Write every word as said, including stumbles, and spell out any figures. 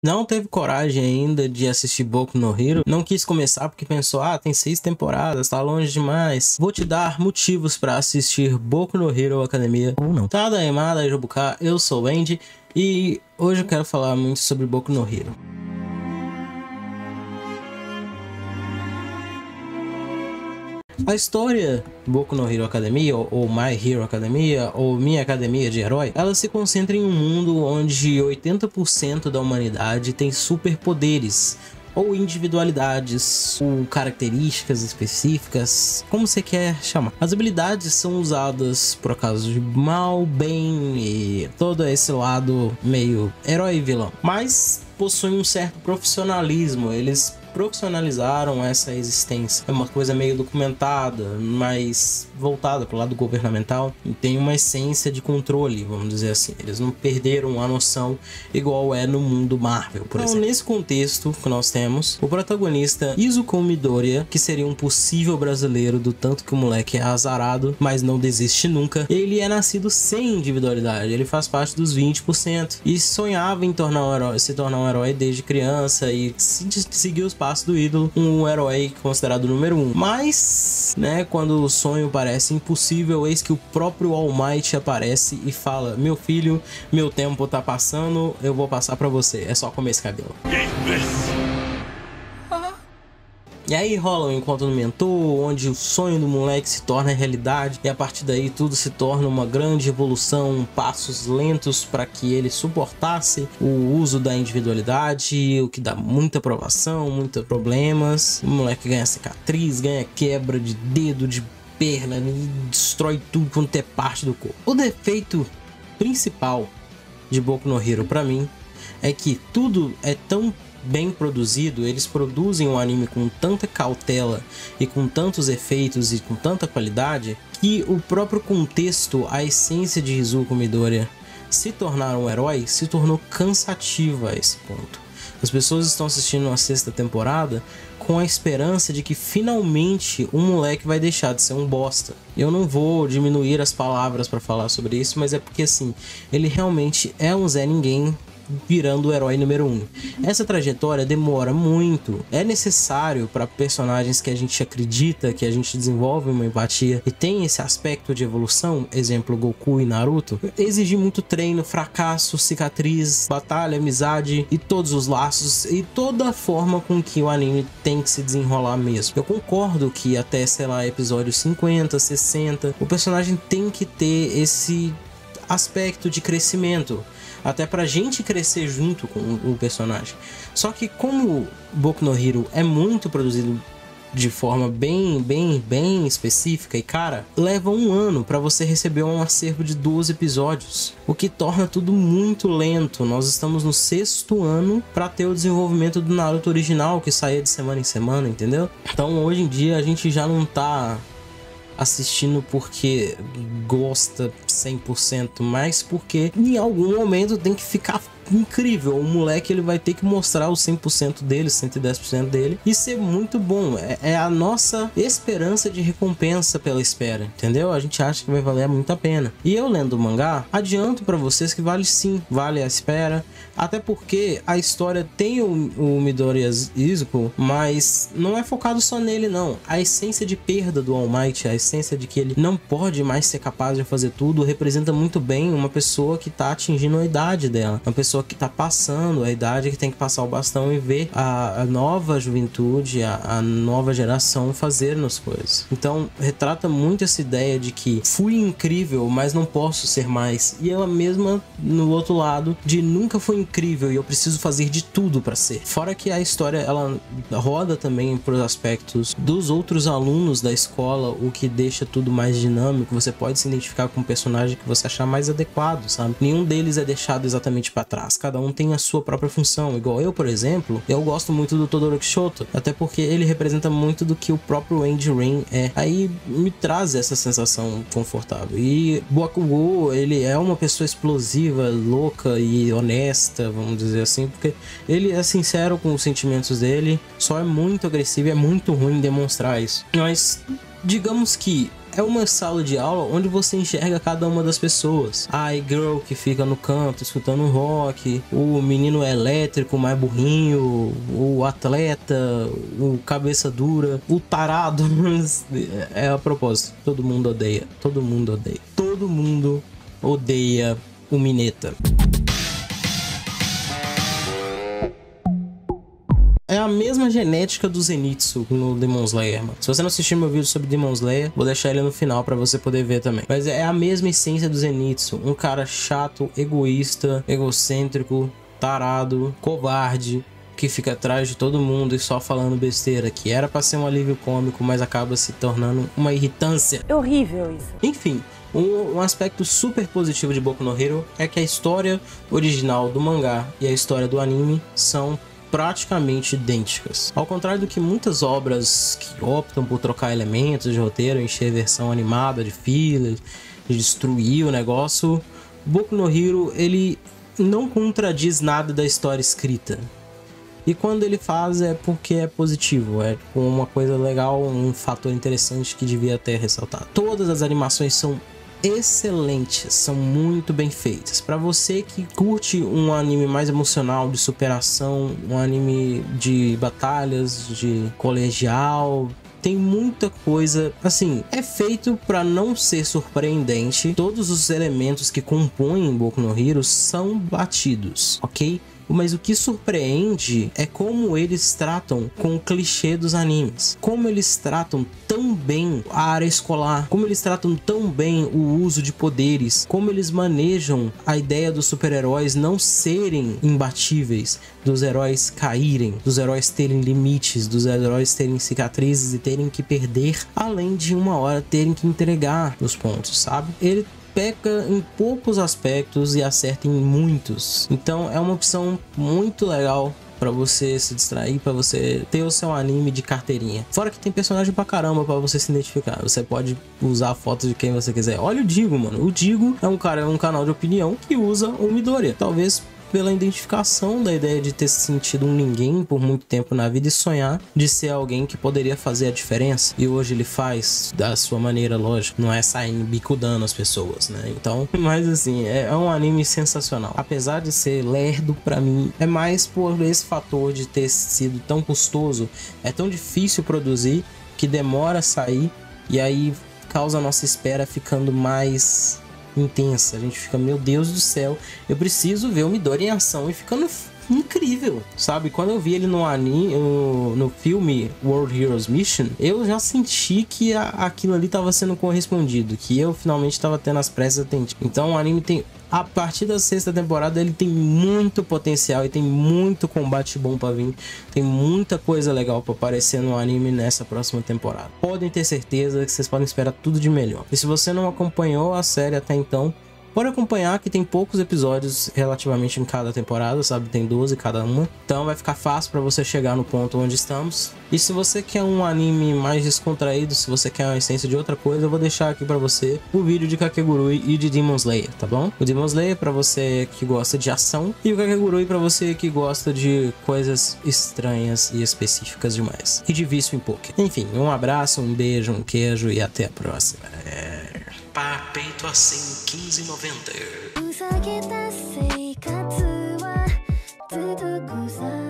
Não teve coragem ainda de assistir Boku no Hero, não quis começar porque pensou, ah, tem seis temporadas, tá longe demais. Vou te dar motivos pra assistir Boku no Hero Academia ou não. Tá, Daimada, Jobuka, eu sou o Andy e hoje eu quero falar muito sobre Boku no Hero. A história Boku no Hero Academia, ou My Hero Academia, ou Minha Academia de Herói, ela se concentra em um mundo onde oitenta por cento da humanidade tem superpoderes, ou individualidades, ou características específicas, como você quer chamar. As habilidades são usadas por acaso de mal, bem e todo esse lado meio herói e vilão, mas possuem um certo profissionalismo. Eles profissionalizaram essa existência. É uma coisa meio documentada, mas voltada para o lado governamental, e tem uma essência de controle, vamos dizer assim. Eles não perderam a noção igual é no mundo Marvel, por então, exemplo. Nesse contexto que nós temos, o protagonista Izuku Midoriya, que seria um possível brasileiro do tanto que o moleque é azarado, mas não desiste nunca. Ele é nascido sem individualidade, ele faz parte dos vinte por cento e sonhava em tornar um herói, se tornar um herói desde criança e seguir os passos do ídolo, um herói considerado número um. Mas, né, quando o sonho parece impossível, eis que o próprio All Might aparece e fala: meu filho, meu tempo tá passando, eu vou passar pra você, é só comer esse cabelo. E aí rola um encontro no mentor, onde o sonho do moleque se torna realidade, e a partir daí tudo se torna uma grande evolução, passos lentos para que ele suportasse o uso da individualidade, o que dá muita provação, muitos problemas. O moleque ganha cicatriz, ganha quebra de dedo, de perna, destrói tudo quanto é parte do corpo. O defeito principal de Boku no Hero para mim é que tudo é tão bem produzido, eles produzem um anime com tanta cautela e com tantos efeitos e com tanta qualidade, que o próprio contexto, a essência de Izuku Midoriya se tornar um herói, se tornou cansativa a esse ponto. As pessoas estão assistindo a sexta temporada com a esperança de que finalmente um moleque vai deixar de ser um bosta. Eu não vou diminuir as palavras para falar sobre isso, mas é porque assim, ele realmente é um Zé Ninguém virando o herói número um. Essa trajetória demora muito, é necessário para personagens que a gente acredita, que a gente desenvolve uma empatia e tem esse aspecto de evolução, exemplo Goku e Naruto, exigir muito treino, fracasso, cicatriz, batalha, amizade e todos os laços e toda a forma com que o anime tem que se desenrolar mesmo. Eu concordo que até, sei lá, episódio cinquenta, sessenta, o personagem tem que ter esse aspecto de crescimento, até pra gente crescer junto com o personagem. Só que como Boku no Hero é muito produzido de forma bem, bem, bem específica e cara, leva um ano pra você receber um acervo de doze episódios, o que torna tudo muito lento. Nós estamos no sexto ano pra ter o desenvolvimento do Naruto original, que saía de semana em semana, entendeu? Então hoje em dia a gente já não tá assistindo porque gosta cem por cento, mas porque em algum momento tem que ficar incrível. O moleque ele vai ter que mostrar os cem por cento dele, cento e dez por cento dele e ser muito bom. É, é a nossa esperança de recompensa pela espera, entendeu? A gente acha que vai valer muito a pena. E eu lendo o mangá, adianto pra vocês que vale sim, vale a espera, até porque a história tem o, o Midoriya Izuku, mas não é focado só nele não. A essência de perda do All Might, a essência de que ele não pode mais ser capaz de fazer tudo, representa muito bem uma pessoa que tá atingindo a idade dela, uma pessoa que tá passando a idade, que tem que passar o bastão e ver a, a nova juventude, a, a nova geração fazendo as coisas. Então retrata muito essa ideia de que fui incrível, mas não posso ser mais, e ela mesma no outro lado de nunca foi incrível e eu preciso fazer de tudo para ser. Fora que a história ela roda também para os aspectos dos outros alunos da escola, o que deixa tudo mais dinâmico. Você pode se identificar com um personagem que você achar mais adequado, sabe? Nenhum deles é deixado exatamente para trás, cada um tem a sua própria função. Igual eu, por exemplo, eu gosto muito do Todoroki Shoto, até porque ele representa muito do que o próprio Andy Rin é. Aí me traz essa sensação confortável. E Bakugou, ele é uma pessoa explosiva, louca e honesta, vamos dizer assim, porque ele é sincero com os sentimentos dele, só é muito agressivo e é muito ruim demonstrar isso. Mas digamos que é uma sala de aula onde você enxerga cada uma das pessoas. A girl que fica no canto escutando rock, o menino elétrico mais burrinho, o atleta, o cabeça dura, o tarado. É a propósito, todo mundo odeia, todo mundo odeia, todo mundo odeia o Mineta. É a mesma genética do Zenitsu no Demon Slayer, mano. Se você não assistiu meu vídeo sobre Demon Slayer, vou deixar ele no final pra você poder ver também. Mas é a mesma essência do Zenitsu. Um cara chato, egoísta, egocêntrico, tarado, covarde, que fica atrás de todo mundo e só falando besteira, que era pra ser um alívio cômico, mas acaba se tornando uma irritância. É horrível isso. Enfim, um, um aspecto super positivo de Boku no Hero é que a história original do mangá e a história do anime são praticamente idênticas. Ao contrário do que muitas obras que optam por trocar elementos de roteiro, encher a versão animada de filler, de destruir o negócio, Boku no Hero ele não contradiz nada da história escrita. E quando ele faz é porque é positivo, é uma coisa legal, um fator interessante que devia ter ressaltado. Todas as animações são excelentes, são muito bem feitas. Para você que curte um anime mais emocional, de superação, um anime de batalhas, de colegial, tem muita coisa, assim, é feito para não ser surpreendente. Todos os elementos que compõem Boku no Hero são batidos, ok? Mas o que surpreende é como eles tratam com o clichê dos animes. Como eles tratam tão bem a área escolar. Como eles tratam tão bem o uso de poderes. Como eles manejam a ideia dos super-heróis não serem imbatíveis. Dos heróis caírem. Dos heróis terem limites. Dos heróis terem cicatrizes e terem que perder. Além de uma hora terem que entregar os pontos, sabe? Ele peca em poucos aspectos e acerta em muitos. Então é uma opção muito legal para você se distrair, para você ter o seu anime de carteirinha. Fora que tem personagem pra caramba para você se identificar. Você pode usar fotos de quem você quiser. Olha o Digo, mano. O Digo é um cara, é um canal de opinião que usa o Midoriya. Talvez pela identificação da ideia de ter se sentido um ninguém por muito tempo na vida e sonhar de ser alguém que poderia fazer a diferença. E hoje ele faz da sua maneira, lógico, não é saindo bicudando as pessoas, né? Então, mas assim, é um anime sensacional. Apesar de ser lerdo, pra mim, é mais por esse fator de ter sido tão custoso, é tão difícil produzir, que demora a sair, e aí causa a nossa espera ficando mais intensa. A gente fica, meu Deus do céu, eu preciso ver o Midori em ação, e ficando incrível, sabe? Quando eu vi ele no anime, no, no filme World Heroes Mission, eu já senti que a, aquilo ali estava sendo correspondido, que eu finalmente estava tendo as preces atendidas. Então o anime tem, a partir da sexta temporada, ele tem muito potencial e tem muito combate bom para vir. Tem muita coisa legal para aparecer no anime nessa próxima temporada. Podem ter certeza que vocês podem esperar tudo de melhor. E se você não acompanhou a série até então, pode acompanhar que tem poucos episódios relativamente em cada temporada, sabe? Tem doze cada uma. Então vai ficar fácil para você chegar no ponto onde estamos. E se você quer um anime mais descontraído, se você quer uma essência de outra coisa, eu vou deixar aqui para você o vídeo de Kakegurui e de Demon Slayer, tá bom? O Demon Slayer para você que gosta de ação e o Kakegurui para você que gosta de coisas estranhas e específicas demais. E de vício em poker. Enfim, um abraço, um beijo, um queijo e até a próxima. É... Par peito assim, quinze e noventa.